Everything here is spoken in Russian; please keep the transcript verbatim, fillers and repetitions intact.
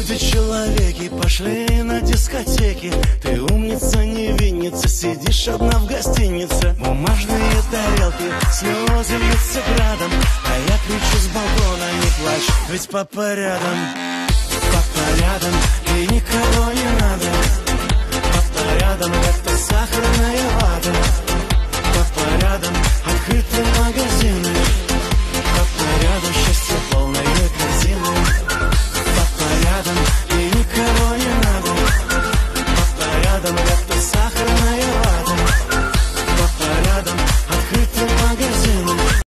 Люди-человеки пошли на дискотеки. Ты умница, невинница, сидишь одна в гостинице. Бумажные тарелки, слезы льются градом, а я кричу с балкона: не плачь, ведь папа рядом. Папа рядом, и никого не надо. Папа рядом, как